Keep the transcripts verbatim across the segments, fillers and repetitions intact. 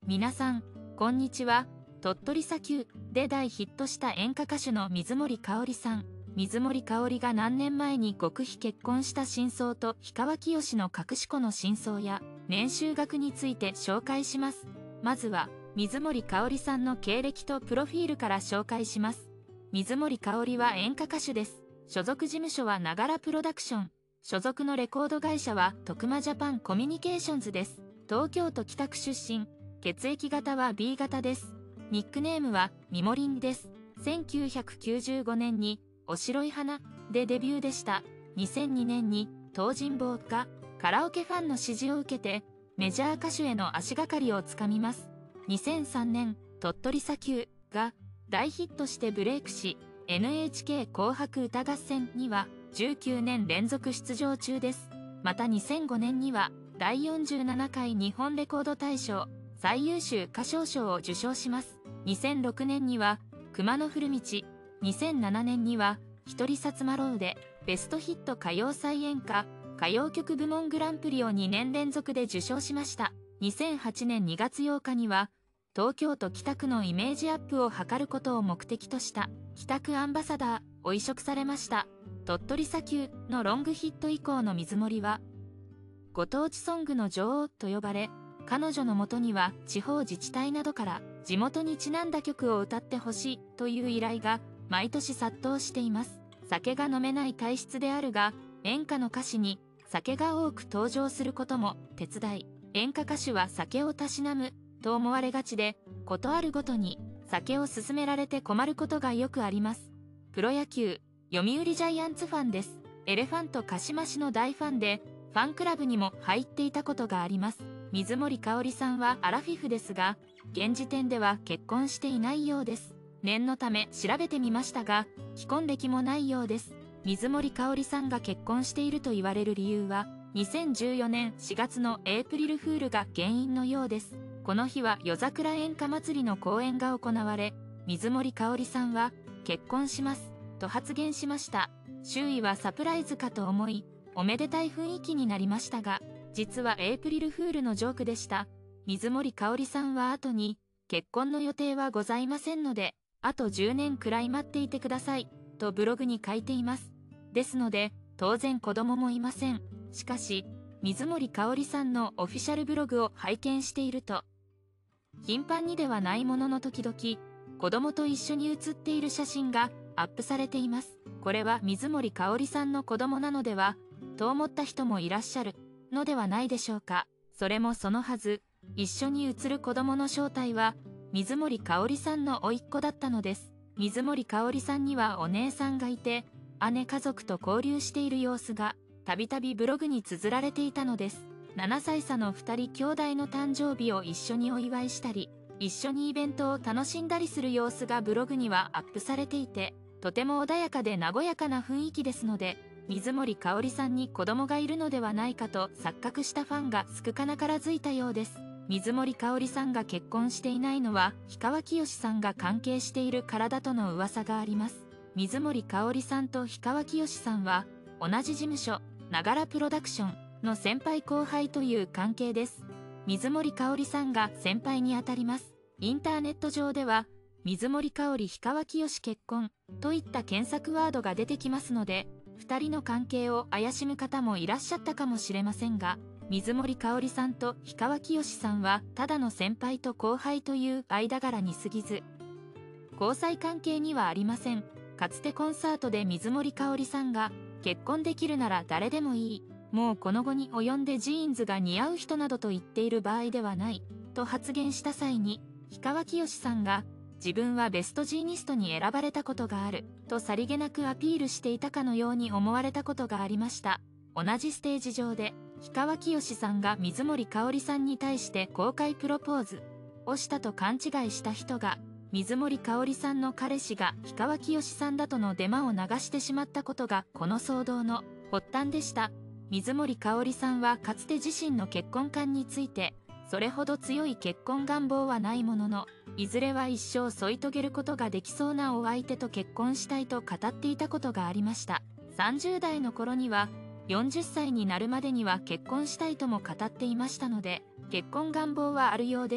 皆さん、こんにちは。鳥取砂丘で大ヒットした演歌歌手の水森かおりさん。水森かおりが何年前に極秘結婚した真相と氷川きよしの隠し子の真相や年収額について紹介します。まずは、水森かおりさんの経歴とプロフィールから紹介します。水森かおりは演歌歌手です。所属事務所はながらプロダクション。所属のレコード会社は徳間ジャパンコミュニケーションズです。東京都北区出身。血液型は ビー 型です。ニックネームはみもりんです。せんきゅうひゃくきゅうじゅうごねんにお白い花でデビューでした。にせんにねんに東尋坊がカラオケファンの支持を受けてメジャー歌手への足がかりをつかみます。にせんさんねん鳥取砂丘が大ヒットしてブレイクし エヌエイチケー 紅白歌合戦にはじゅうきゅうねん連続出場中です。またにせんごねんにはだいよんじゅうななかい日本レコード大賞最優秀歌唱賞を受賞します。にせんろくねんには熊野古道、にせんななねんには一人薩摩ロウでベストヒット歌謡祭演歌歌謡曲部門グランプリをにねん連続で受賞しました。にせんはちねんにがつようかには東京都北区のイメージアップを図ることを目的とした北区アンバサダーを委嘱されました。鳥取砂丘のロングヒット以降の水森はご当地ソングの女王と呼ばれ、彼女のもとには地方自治体などから地元にちなんだ曲を歌ってほしいという依頼が毎年殺到しています。酒が飲めない体質であるが、演歌の歌詞に酒が多く登場することも手伝い、演歌歌手は酒をたしなむと思われがちで、ことあるごとに酒を勧められて困ることがよくあります。プロ野球、読売ジャイアンツファンです。エレファントカシマシの大ファンで、ファンクラブにも入っていたことがあります。水森かおりさんはアラフィフですが、現時点では結婚していないようです。念のため調べてみましたが、既婚歴もないようです。水森かおりさんが結婚していると言われる理由は、にせんじゅうよねんしがつのエイプリルフールが原因のようです。この日は夜桜演歌祭りの公演が行われ、水森かおりさんは、結婚します、と発言しました。周囲はサプライズかと思い、おめでたい雰囲気になりましたが、実はエイプリルフールのジョークでした。水森かおりさんは後に、結婚の予定はございませんので、あとじゅうねんくらい待っていてください、とブログに書いています。ですので、当然子供もいません。しかし、水森かおりさんのオフィシャルブログを拝見していると、頻繁にではないものの時々、子供と一緒に写っている写真がアップされています。これは水森かおりさんの子供なのでは、と思った人もいらっしゃるのではないでしょうか。それもそのはず、一緒に写る子供の正体は、水森かおりさんの甥っ子だったのです。水森かおりさんにはお姉さんがいて、姉家族と交流している様子が、たびたびブログに綴られていたのです。ななさい差のふたり兄弟の誕生日を一緒にお祝いしたり、一緒にイベントを楽しんだりする様子がブログにはアップされていて、とても穏やかで和やかな雰囲気ですので、水森かおりさんに子供がいるのではないかと錯覚したファンが少なからずいたようです。水森かおりさんが結婚していないのは氷川きよしさんが関係しているからだとの噂があります。水森かおりさんと氷川きよしさんは同じ事務所ながらプロダクションの先輩後輩という関係です。水森かおりさんが先輩にあたります。インターネット上では水森かおり氷川きよし結婚といった検索ワードが出てきますので、ふたりの関係を怪しむ方もいらっしゃったかもしれませんが、水森かおりさんと氷川きよしさんはただの先輩と後輩という間柄に過ぎず、交際関係にはありません。かつてコンサートで水森かおりさんが結婚できるなら誰でもいい、もうこの後に及んでジーンズが似合う人などと言っている場合ではないと発言した際に、氷川きよしさんが自分はベストジーニストに選ばれたことがあるとさりげなくアピールしていたかのように思われたことがありました。同じステージ上で氷川きよしさんが水森かおりさんに対して公開プロポーズをしたと勘違いした人が、水森かおりさんの彼氏が氷川きよしさんだとのデマを流してしまったことがこの騒動の発端でした。水森かおりさんはかつて自身の結婚観について、それほど強い結婚願望はないものの、いずれは一生添い遂げることができそうなお相手と結婚したいと語っていたことがありました。さんじゅうだいの頃には、よんじゅっさいになるまでには結婚したいとも語っていましたので、結婚願望はあるようです。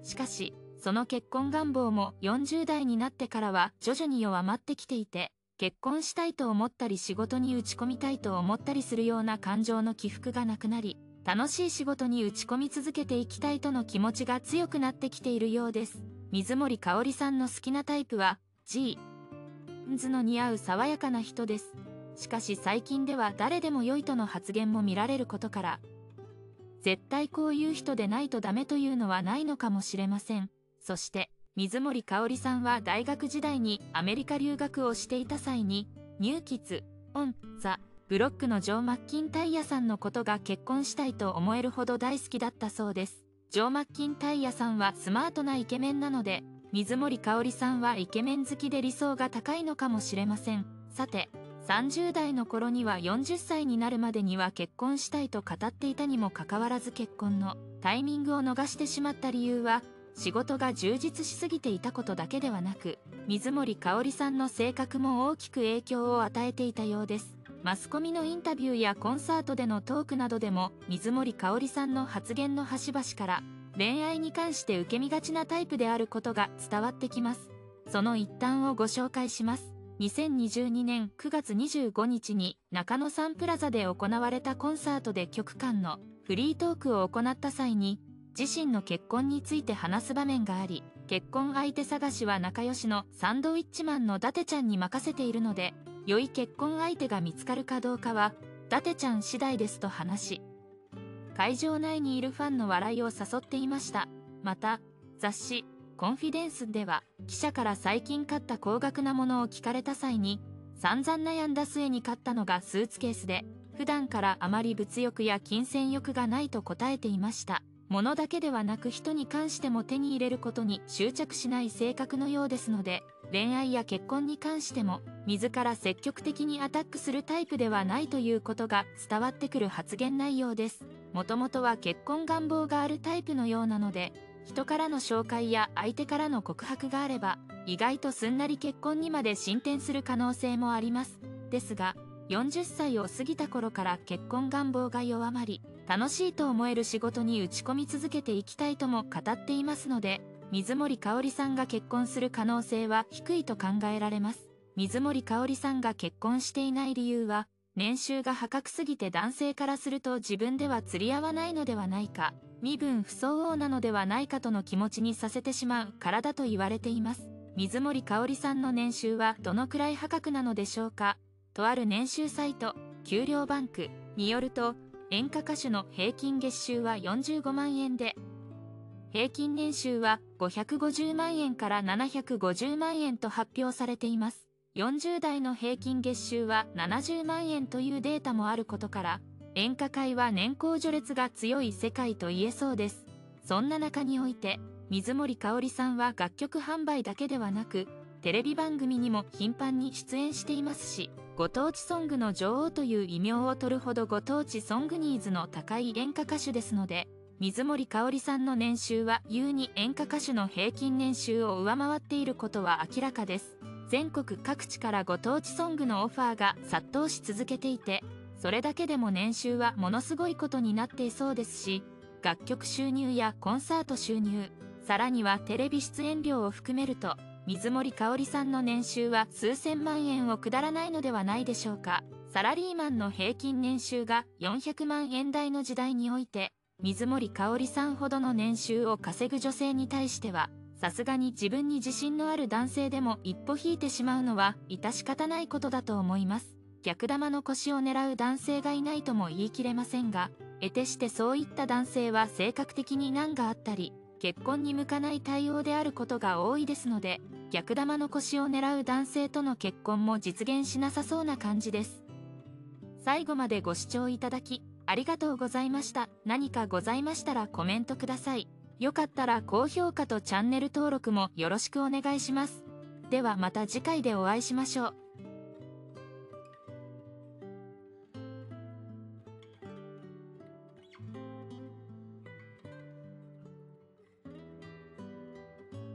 しかし、その結婚願望もよんじゅう代になってからは徐々に弱まってきていて、結婚したいと思ったり仕事に打ち込みたいと思ったりするような感情の起伏がなくなり、楽しい仕事に打ち込み続けていきたいとの気持ちが強くなってきているようです。水森かおりさんの好きなタイプは、ジーンズの似合う爽やかな人です。しかし最近では誰でも良いとの発言も見られることから、絶対こういう人でないとダメというのはないのかもしれません。そして、水森かおりさんは大学時代にアメリカ留学をしていた際に、ニューキッズ・オン・ザ・ブロックのジョー・マッキンタイヤさんのことが結婚したいと思えるほど大好きだったそうです。ジョー・マッキンタイヤさんはスマートなイケメンなので、水森かおりさんはイケメン好きで理想が高いのかもしれません。さて、さんじゅう代の頃にはよんじゅっさいになるまでには結婚したいと語っていたにもかかわらず結婚のタイミングを逃してしまった理由は、仕事が充実しすぎていたことだけではなく、水森かおりさんの性格も大きく影響を与えていたようです。マスコミのインタビューやコンサートでのトークなどでも、水森かおりさんの発言の端々から、恋愛に関して受け身がちなタイプであることが伝わってきます。その一端をご紹介します。にせんにじゅうにねんくがつにじゅうごにちに中野サンプラザで行われたコンサートで曲間のフリートークを行った際に、自身の結婚について話す場面があり、結婚相手探しは仲良しのサンドウィッチマンの伊達ちゃんに任せているので、良い結婚相手が見つかるかどうかは伊達ちゃん次第ですと話し、会場内にいるファンの笑いを誘っていました。また、雑誌コンフィデンスでは記者から最近買った高額なものを聞かれた際に、散々悩んだ末に買ったのがスーツケースで、普段からあまり物欲や金銭欲がないと答えていました。物だけではなく人に関しても手に入れることに執着しない性格のようですので、恋愛や結婚に関しても自ら積極的にアタックするタイプではないということが伝わってくる発言内容です。もともとは結婚願望があるタイプのようなので、人からの紹介や相手からの告白があれば、意外とすんなり結婚にまで進展する可能性もあります。ですが、よんじゅっさいを過ぎた頃から結婚願望が弱まり、楽しいと思える仕事に打ち込み続けていきたいとも語っていますので、水森かおりさんが結婚する可能性は低いと考えられます。水森かおりさんが結婚していない理由は、年収が破格すぎて男性からすると自分では釣り合わないのではないか、身分不相応なのではないかとの気持ちにさせてしまうからだと言われています。水森かおりさんの年収はどのくらい破格なのでしょうか。とある年収サイト、給料バンクによると、演歌歌手の平均月収はよんじゅうごまんえんで、平均年収はごひゃくごじゅうまんえんからななひゃくごじゅうまんえんと発表されています。よんじゅう代の平均月収はななじゅうまんえんというデータもあることから、演歌界は年功序列が強い世界と言えそうです。そんな中において、水森かおりさんは楽曲販売だけではなく、テレビ番組にも頻繁に出演していますし、ご当地ソングの女王という異名を取るほどご当地ソングニーズの高い演歌歌手ですので、水森かおりさんの年収は優に演歌歌手の平均年収を上回っていることは明らかです。全国各地からご当地ソングのオファーが殺到し続けていて、それだけでも年収はものすごいことになっていそうですし、楽曲収入やコンサート収入、さらにはテレビ出演料を含めると、水森かおりさんの年収は数千万円を下らないのではないでしょうか。サラリーマンの平均年収がよんひゃくまんえん台の時代において、水森かおりさんほどの年収を稼ぐ女性に対しては、さすがに自分に自信のある男性でも一歩引いてしまうのは致し方ないことだと思います。逆玉の腰を狙う男性がいないとも言い切れませんが、得てしてそういった男性は性格的に難があったり、結婚に向かない対応であることが多いですので、逆玉の腰を狙う男性との結婚も実現しなさそうな感じです。最後までご視聴いただき、ありがとうございました。何かございましたらコメントください。よかったら高評価とチャンネル登録もよろしくお願いします。ではまた次回でお会いしましょう。